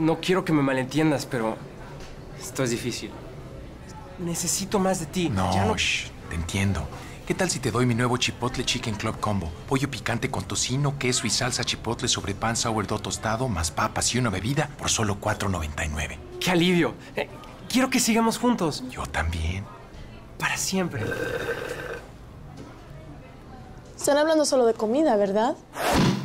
No quiero que me malentiendas, pero esto es difícil. Necesito más de ti. No, Ya no... te entiendo. ¿Qué tal si te doy mi nuevo Chipotle Chicken Club Combo? Pollo picante con tocino, queso y salsa chipotle sobre pan sourdough tostado, más papas y una bebida por solo $4.99. ¡Qué alivio! Quiero que sigamos juntos. Yo también. Para siempre. Están hablando solo de comida, ¿verdad?